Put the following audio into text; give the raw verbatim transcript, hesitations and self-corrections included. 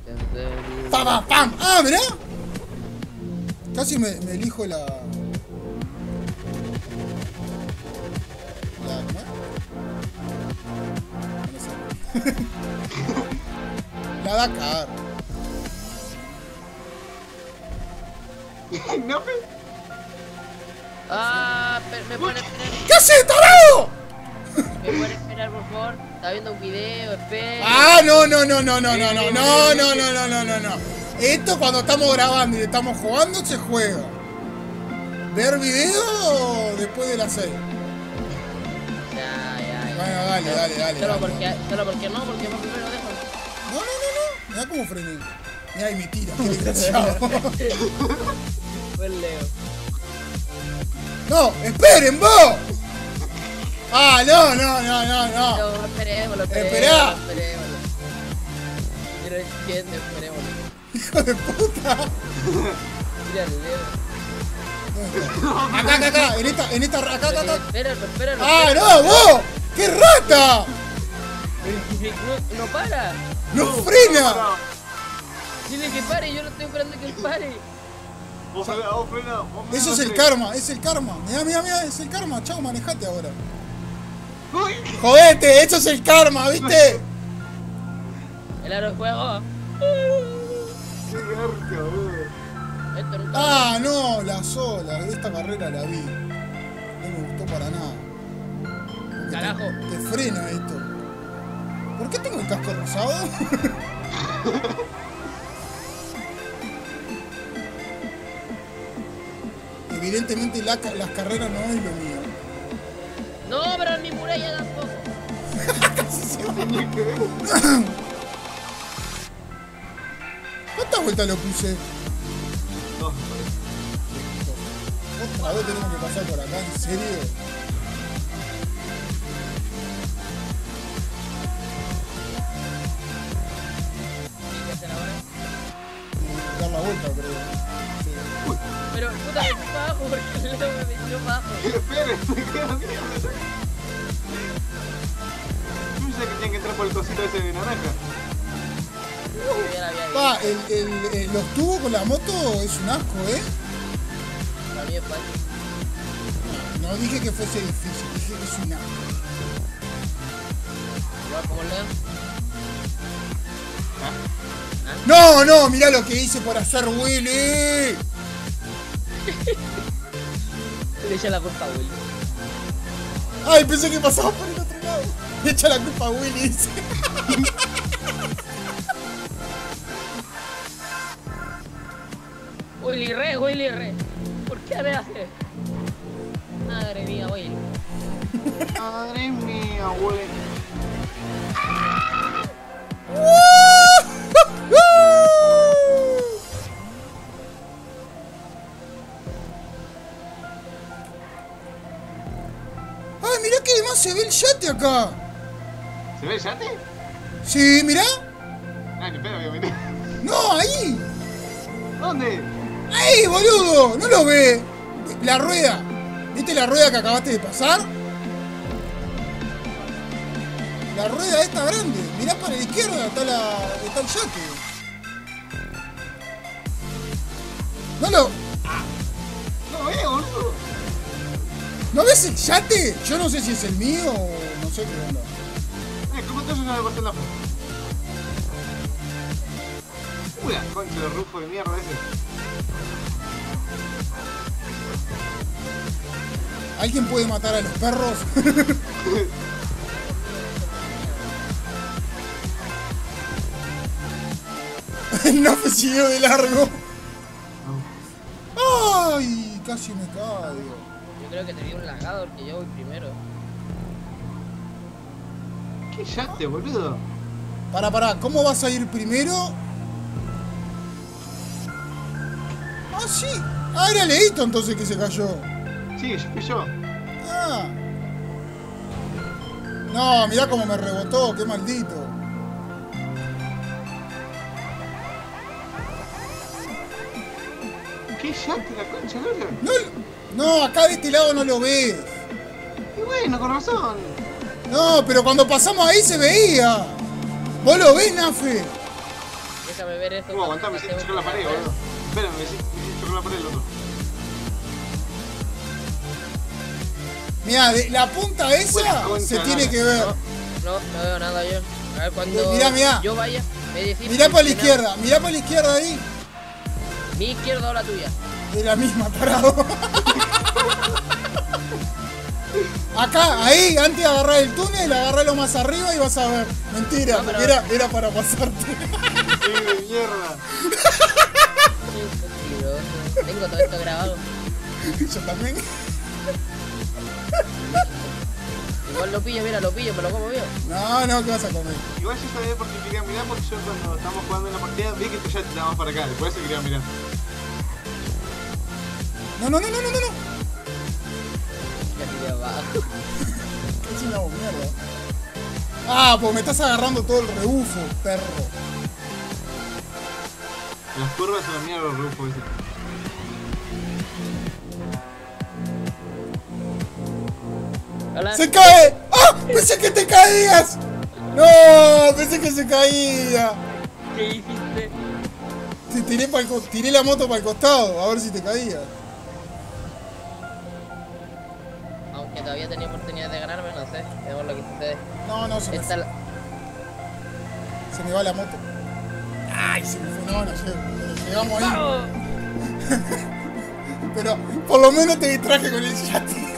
¡Pam, pam, pam! ¡Ah, mirá! Casi me, me elijo la... La... ¿no? No sé. La Dakar. No me... Ah, pero me pueden esperar. ¿Qué haces, tarado? Me pueden esperar, por favor. Está viendo un video, espera. Ah, no, no, no, no, no, no, no, no, no, no, no, no, no, no. Esto cuando estamos grabando y estamos jugando se juega. Ver video después de las seis. Ya, ya, ya. Bueno, dale, dale, dale. Solo dale. porque, solo porque no, porque no primero dejo. No, no, no, no. Mirá cómo frené. Mirá, y me tira, qué desgraciado. Fue el Leo. No, esperen, vos. Ah, no, no, no, no, no. No, esperémoslo, esperémoslo. Esperá. Esperémoslo. Yo no entiendo, esperémoslo. Hijo de puta. Mira el Leo. Acá, acá, acá, en esta, en esta, acá, acá, acá. Espéralo, espéralo. Ah, no, vos. ¡Qué rata! No, no para. ¡No frena! Dile que pare, yo no estoy esperando que él pare. Vos frena, vos frena, vos frena. Eso es el karma, es el karma. Mirá, mirá, mirá, es el karma. Chao, manejate ahora. Uy. Jodete, eso es el karma, ¿viste? El aro de juego. Qué garca, boludo. Esto nunca. Ah, no, la sola. Esta carrera la vi. No me gustó para nada. Porque Carajo. Te, te frena esto. ¿Por qué tengo el casco rosado? Evidentemente la, las carreras no es lo mío. No, pero ni muralla tampoco. ¿Cuántas vueltas lo puse? Dos, me parece. Otra vez tenemos que pasar por acá, ¿en serio? ¿Qué hacer ahora? Dar la vuelta, creo. Sí. Pero puta, me fui para abajo porque el Leo me metió para abajo. Esperen, me quedan bien. Yo pensé que tenían que entrar por el cosito ese de naranja. Ya la había visto. Pa, el, el, el- los tubos con la moto es un asco, ¿eh? La mía es fácil. No dije que fuese difícil, dije que es un asco. Igual como el Leo. No, no, mirá lo que hice por hacer Willy. Le echa la culpa a Willy. Ay, pensé que pasaba por el otro lado. Le echa la culpa a Willy. dice. Willy re, Willy re. ¿Por qué me hace? Madre mía, Willy. Madre mía, güey. Ay, mirá que además se ve el yate acá. ¿Se ve el yate? Sí, mirá. Ah, ni pedo, obviamente. No, ahí. ¿Dónde? Ahí, boludo. ¿No lo ve? La rueda. ¿Viste la rueda que acabaste de pasar? La rueda esta grande. Mirá para la izquierda, está, la, está el yate. ¿No lo, No veo, boludo. ¿No ves el yate? Yo no sé si es el mío o no sé qué onda. Eh, ¿cómo te no le corté la foto? Uy, la concha de rufo de mierda ese. ¿Alguien puede matar a los perros? No me siguió de largo. Ay, casi me caigo. Yo creo que te di un lagado porque yo voy primero. ¿Qué yate, boludo? Para, para, ¿cómo vas a ir primero? Ah, sí. Ah, era Leito entonces que se cayó. Sí, yo fui yo. Ah. No, mirá cómo me rebotó, qué maldito. ¿Qué yate, la concha, boludo? No, no, acá de este lado no lo ves. Y bueno, con razón. No, pero cuando pasamos ahí se veía. ¿Vos lo ves, Nafe? Déjame ver esto. Uh, aguantá, me hiciste chocar la pared, boludo. Espérame, me hiciste, me hiciste chocar la pared el otro. Mirá, de la punta esa Buena concha, se tiene nada. que ver. No, no veo nada yo. A ver cuando Mirá, mirá. yo vaya, me decís. Mirá para la si izquierda, mirá para la izquierda ahí. Mi izquierda o la tuya. Es la misma, parado. Acá, ahí, antes de agarrar el túnel, agarralo más arriba y vas a ver. Mentira, No, pero- porque era, era para pasarte. ¡Sí, de mierda! Mentiroso. Tengo todo esto grabado. Yo también. Igual lo pillo, mira, lo pillo, me lo como yo. No, no, ¿qué vas a comer? Igual yo sabía por qué quería mirar, porque yo cuando estábamos jugando en la partida vi que tú ya te dabas para acá, por eso quería mirar. No, no, no, no, no, no, no. Ya tiré abajo. Es una mierda. Ah, pues me estás agarrando todo el rebufo, perro. Las curvas son la mierda los rufos ese. Hola. ¡Se cae! ¡Ah! ¡Pensé que te caías! ¡No! Pensé que se caía. ¿Qué hiciste? Te tiré, pa'l co- tiré la moto para el costado, a ver si te caía. Aunque todavía tenía oportunidad de ganarme, no sé. Veamos lo que sucede. No, no, se me, Esta la... se me va la moto. ¡Ay! Se me fue, no, no llego. Pero llegamos ahí. ¡Vamos! Pero por lo menos te distraje con el yate.